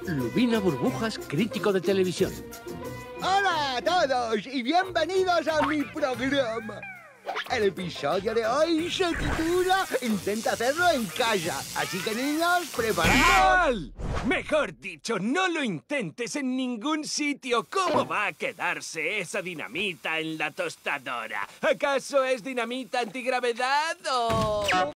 Lubina Burbujas, crítico de televisión. ¡Hola a todos y bienvenidos a mi programa! El episodio de hoy se titula Intenta hacerlo en casa. Así que, niños, preparados. ¡Mal! Mejor dicho, no lo intentes en ningún sitio. ¿Cómo va a quedarse esa dinamita en la tostadora? ¿Acaso es dinamita antigravedad o...?